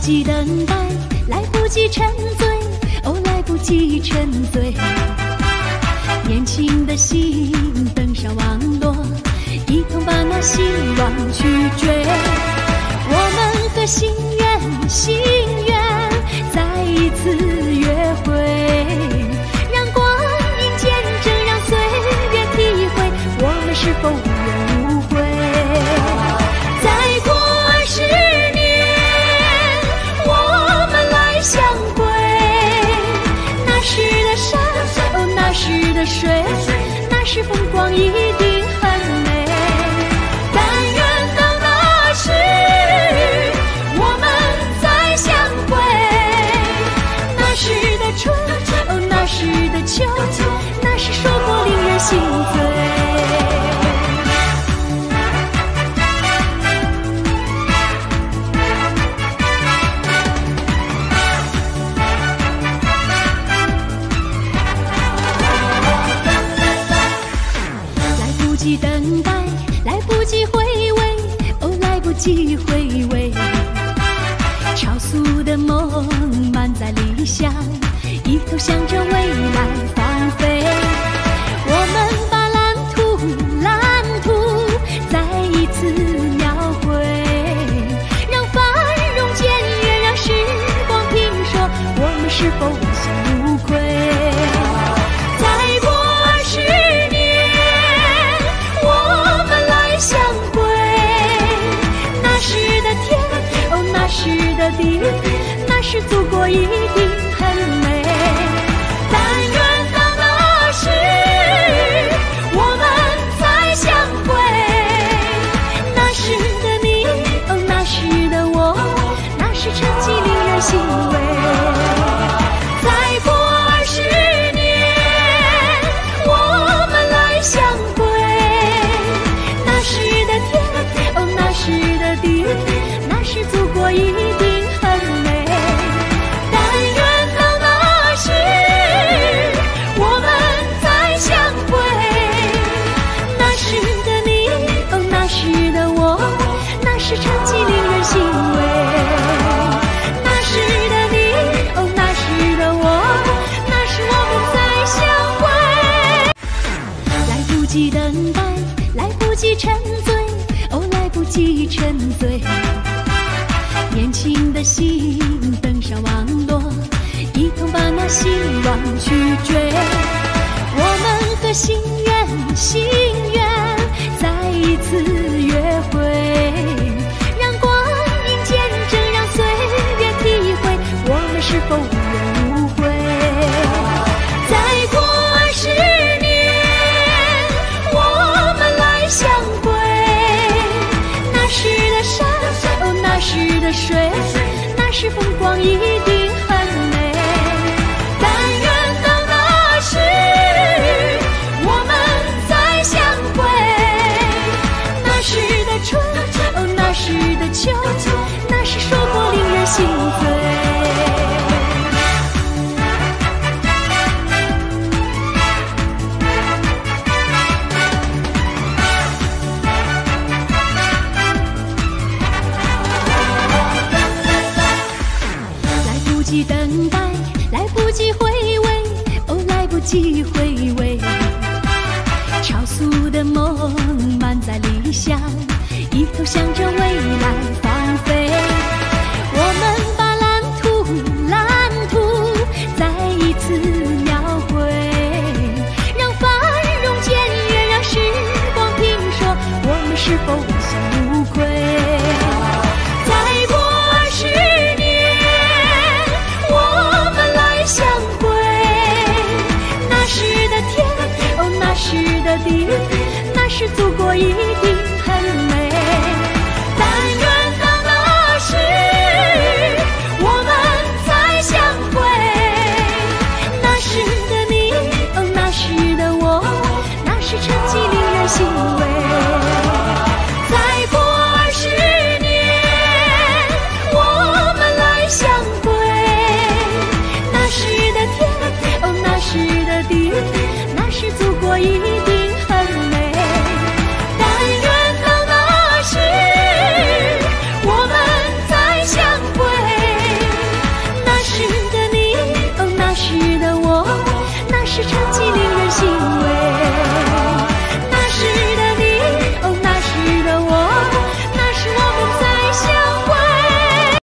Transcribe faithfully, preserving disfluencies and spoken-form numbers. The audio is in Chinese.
及等待，来不及沉醉，哦，来不及沉醉。年轻的心登上网络，一同把那希望去追。我们和心愿，心愿再一次约会，让光阴见证，让岁月体会，我们是否无怨无悔。再过二十年，我们来相会。那时的山，哦，那时的水，那时风光一定很美。但愿到那时，我们再相会。那时的春，哦，那时的秋，那时收获令人心醉。等待，来不及回味，哦，来不及回味。超速的梦满载理想，一头向着未来放飞。我们把蓝图，蓝图再一次描绘，让繁荣渐远，让时光评说，我们是否无心无愧。那时的地，那时祖国一定很美。但愿到那时，我们再相会。那时的你，哦，那时的我，那时成绩令人欣慰。再过二十年，我们来相会。那时的天，哦，那时的地，那时祖国一定很美。但愿到那时，我们再相会。那时的你，哦，那时的我，那时成绩令人欣慰。那时的你，哦，那时的我，那时我们再相会。来不及等待，来不及沉醉，哦，来不及沉醉。年轻的心登上网络，一同把那希望去追。我们和心愿，心愿再一次约会，让光阴见证，让岁月体会，我们是否无怨无悔。再过二十年，我们来相会。那时的山，哦，那时的水，那时风光一定很美。但愿到那时，我们再相会。那时的春，哦，那时的秋，那时收获令人心醉。等待，来不及回味，哦，来不及回味。超速的梦满载理想，一头向着未来放飞。我们把蓝图，蓝图再一次描绘，让繁荣渐远，让时光评说，我们是否无心无愧。那时的地，那时祖国一定